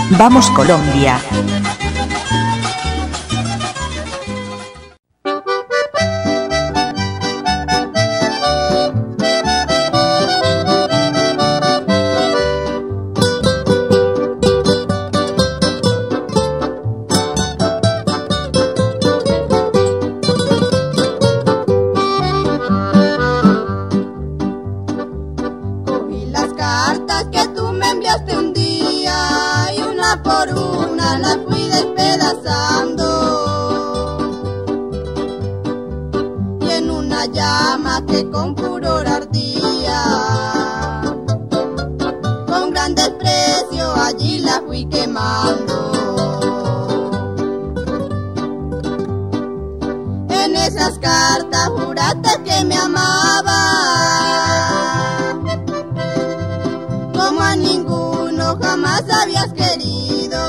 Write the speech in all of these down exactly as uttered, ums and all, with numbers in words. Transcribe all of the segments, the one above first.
Vamos Colombia. Por una la fui despedazando y en una llama que con furor ardía, con gran desprecio allí la fui quemando. En esas cartas juraste que me amaba, como a ninguno jamás habías querido.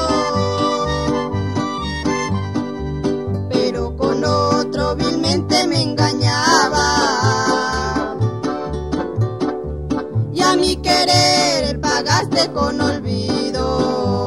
Vilmente me engañaba y a mi querer pagaste con olvido.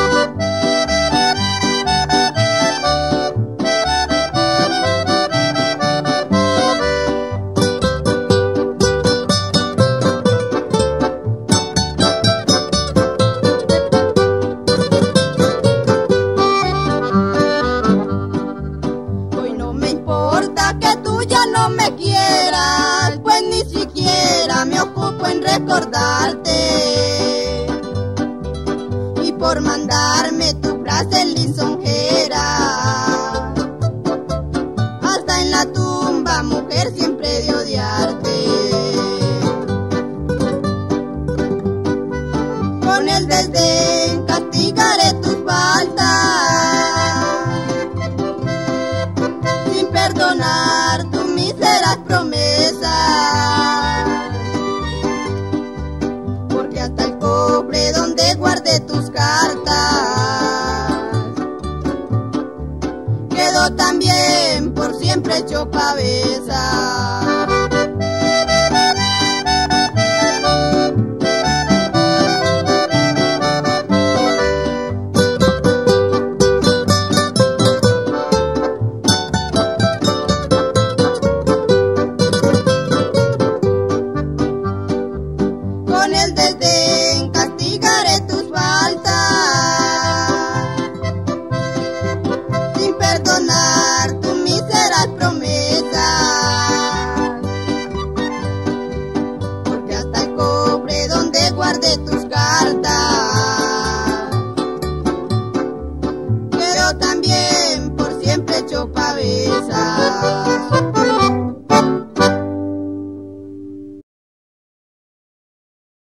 Que tú ya no me quieras, pues ni siquiera me ocupo en recordarte, y por mandarme tu frase lisonjera, hasta en la tumba, mujer, siempre de odiarte. Con el desdén castigaré tus faltas, sin perdonar tus míseras promesas, porque hasta el cofre donde guardé tus cartas quedó también por siempre hecho cabeza. Con el desdén castigaré tus faltas, sin perdonar tus míseras promesas, porque hasta el cofre donde guardé tus cartas quedó también por siempre hecho cabeza.